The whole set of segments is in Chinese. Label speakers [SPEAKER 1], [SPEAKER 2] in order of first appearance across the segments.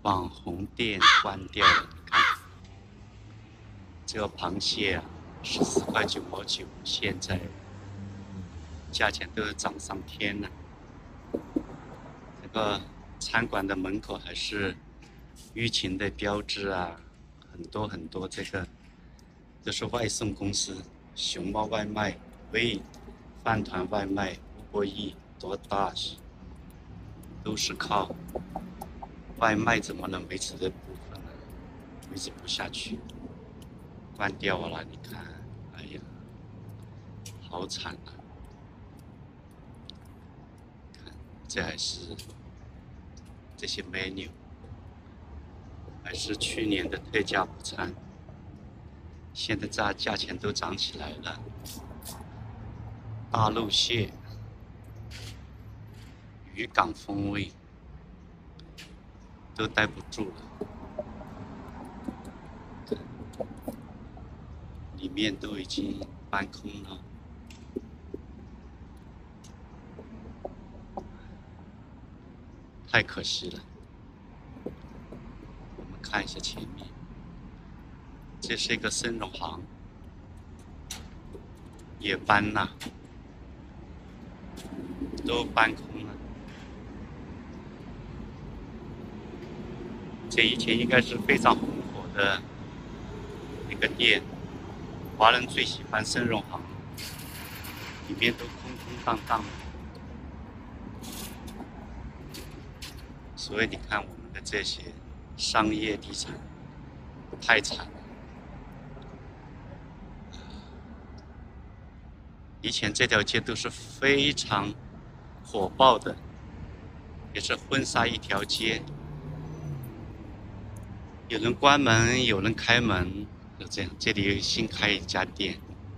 [SPEAKER 1] 网红店关掉了，你看这个螃蟹啊，14.9毛9，现在价钱都是涨上天了。这个餐馆的门口还是疫情的标志啊，很多很多这个都是外送公司，熊猫外卖、饭团外卖、吴博义、多大都是靠外卖，怎么能维持这部分呢？维持不下去，关掉了，你看，哎呀，好惨啊！看，这还是这些 menu， 还是去年的特价午餐，现在价钱都涨起来了。大陆蟹、渔港风味都待不住了，里面都已经搬空了。太可惜了。我们看一下前面，这是一个深融行，也搬了，都搬空了。这以前应该是非常红火的一个店，华人最喜欢深融行，里面都空空荡荡的。所以你看我们的这些商业地产太惨了。以前这条街都是非常火爆的，也是婚纱一条街，有人关门，有人开门，就这样。这里新开一家店，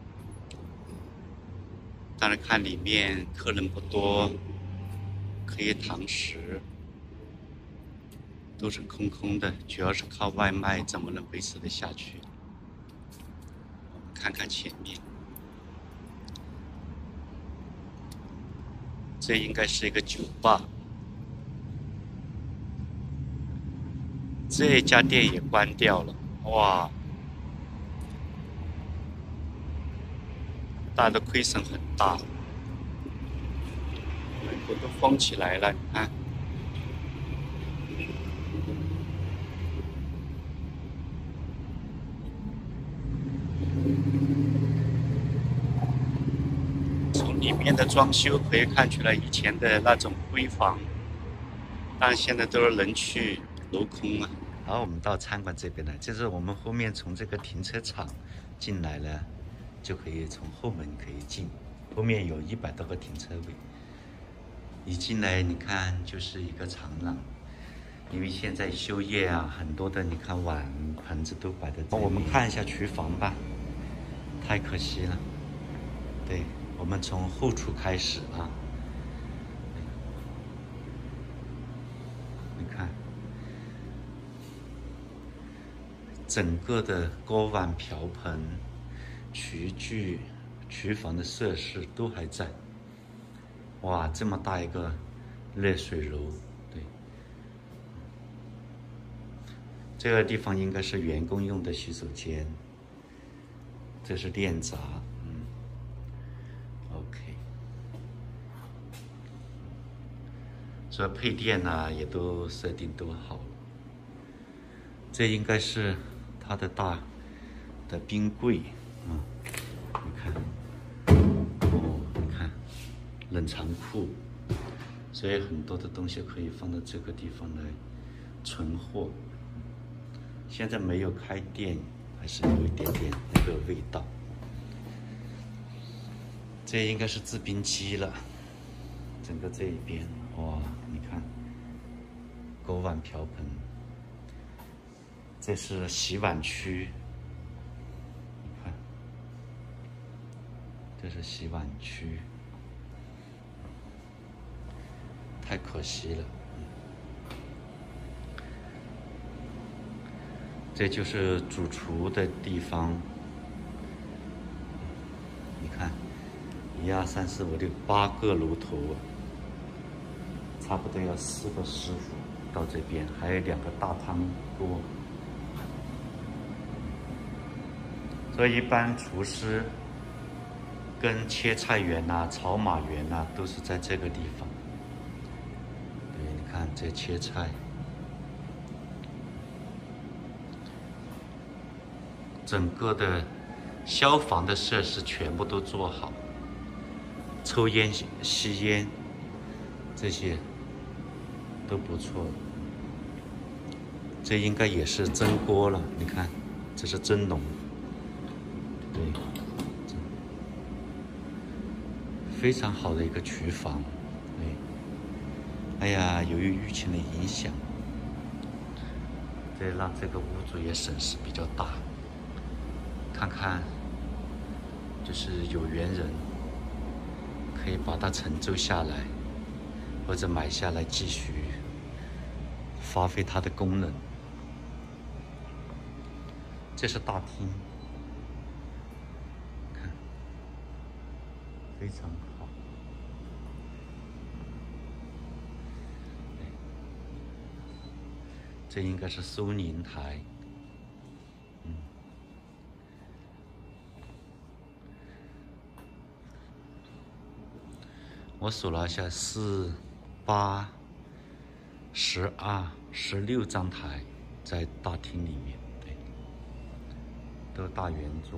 [SPEAKER 1] 当然看里面客人不多，可以堂食。都是空空的，主要是靠外卖，怎么能维持得下去？我们看看前面，这应该是一个酒吧，这家店也关掉了，哇，大家的亏损很大，门口都封起来了，你看。从里面的装修可以看出来以前的那种闺房，但现在都是人去楼空了。好，我们到餐馆这边来，就是我们后面从这个停车场进来了，就可以从后门可以进，后面有100多个停车位。一进来你看就是一个长廊，因为现在休业啊，很多的你看碗盆子都摆在这里。我们看一下厨房吧，太可惜了。对，我们从后厨开始啊，你看，整个的锅碗瓢盆、厨具、厨房的设施都还在。哇，这么大一个热水炉，对，这个地方应该是员工用的洗手间，这是电闸，OK。这配电啊也都设定都好了。这应该是它的大的冰柜啊，你看，哦，你看冷藏库，所以很多的东西可以放到这个地方来存货。现在没有开店，还是有一点点那个味道。这应该是制冰机了，整个这一边，哇，你看，锅碗瓢盆，这是洗碗区，你看，这是洗碗区，太可惜了。这就是主厨的地方，你看，1、2、3、4、5、6，8个炉头，差不多要4个师傅。 到这边，还有2个大汤锅。所以一般厨师跟切菜员呐、炒码员呐，都是在这个地方。对，你看这切菜，整个的消防的设施全部都做好，抽烟、吸烟这些都不错。这应该也是蒸锅了，你看，这是蒸笼。对，非常好的一个厨房。对，哎呀，由于疫情的影响，这让这个屋主也损失比较大。看看，就是有缘人可以把它承租下来，或者买下来继续发挥它的功能。这是大厅。非常好，这应该是收银台，我数了一下，4、8、12、16张台在大厅里面，对，都大圆桌。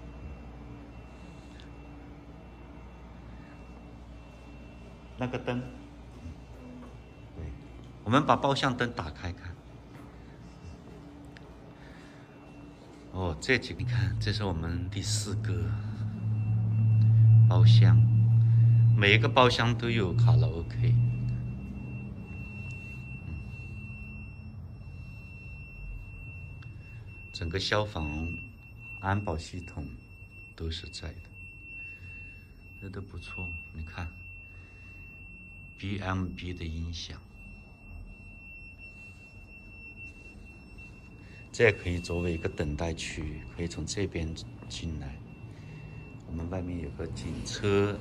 [SPEAKER 1] 那个灯，对，我们把包厢灯打开看。哦，这几个你看，这是我们第4个包厢，每一个包厢都有卡拉 OK。整个消防、安保系统都是在的，这都不错。你看。BMB 的音响，这也可以作为一个等待区，可以从这边进来。我们外面有个警车。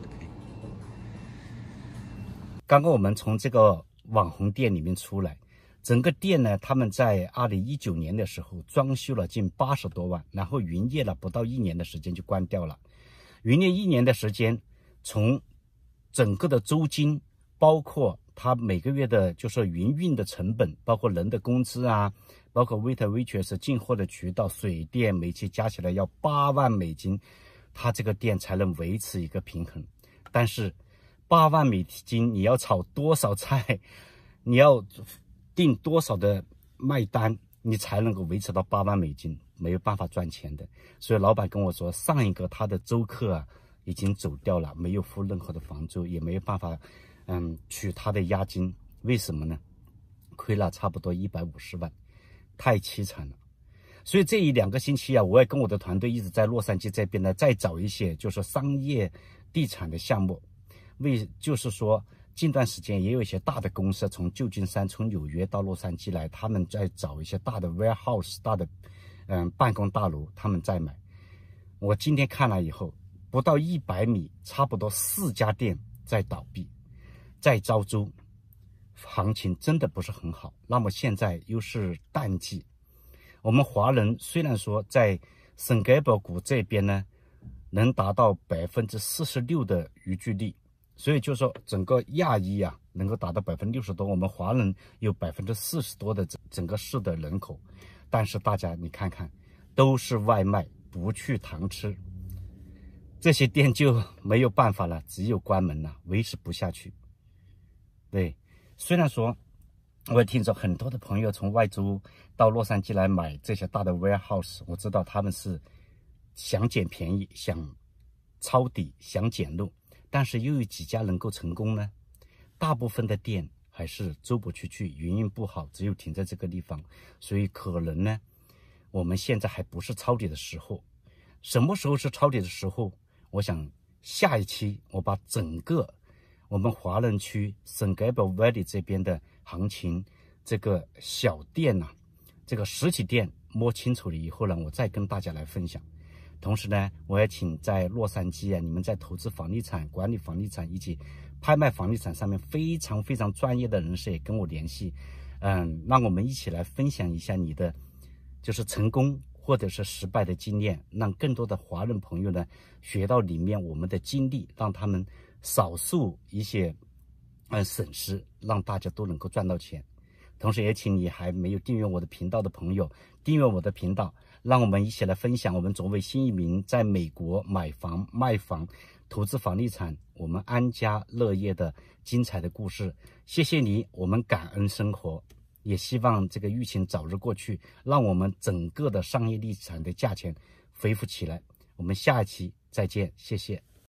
[SPEAKER 1] 刚刚我们从这个网红店里面出来，整个店呢，他们在2019年的时候装修了近80多万，然后营业了不到1年的时间就关掉了。营业1年的时间，从整个的租金，包括他每个月的就是营运的成本，包括人的工资啊，包括 waitress 进货的渠道、水电、煤气加起来要8万美金，他这个店才能维持一个平衡。但是8万美金你要炒多少菜，你要订多少的卖单，你才能够维持到8万美金，没有办法赚钱的。所以老板跟我说，上一个他的租客啊已经走掉了，没有付任何的房租，也没有办法取他的押金。为什么呢？亏了差不多150万，太凄惨了。所以这1-2个星期啊，我也跟我的团队一直在洛杉矶这边呢，再找一些就是商业地产的项目。就是说近段时间也有一些大的公司从旧金山、从纽约到洛杉矶来，他们在找一些大的 warehouse、大的办公大楼，他们在买。我今天看了以后，不到100米，差不多4家店在倒闭，在招租，行情真的不是很好。那么现在又是淡季，我们华人虽然说在圣盖博谷这边呢，能达到46%的移居率，所以就说整个亚裔啊能够达到60%多，我们华人有40%多的整个市的人口。但是大家你看看，都是外卖，不去堂吃，这些店就没有办法了，只有关门了，维持不下去。对，虽然说我也听说很多的朋友从外州到洛杉矶来买这些大的 warehouse， 我知道他们是想捡便宜，想抄底，想捡漏，但是又有几家能够成功呢？大部分的店还是租不出去，营运不好，只有停在这个地方。所以可能呢，我们现在还不是抄底的时候。什么时候是抄底的时候？我想下一期我把整个我们华人区圣盖博 Valley 这边的行情，这个小店啊，这个实体店摸清楚了以后呢，我再跟大家来分享。同时呢，我也请在洛杉矶啊，你们在投资房地产、管理房地产以及拍卖房地产上面非常非常专业的人士也跟我联系。
[SPEAKER 2] 让我们一起来分享一下你的就是成功或者是失败的经验，让更多的华人朋友呢学到里面我们的经历，让他们少受一些损失，让大家都能够赚到钱。同时也请你还没有订阅我的频道的朋友订阅我的频道，让我们一起来分享我们作为新移民在美国买房卖房投资房地产我们安家乐业的精彩的故事。谢谢你，我们感恩生活，也希望这个疫情早日过去，让我们整个的商业地产的价钱恢复起来。我们下一期再见，谢谢。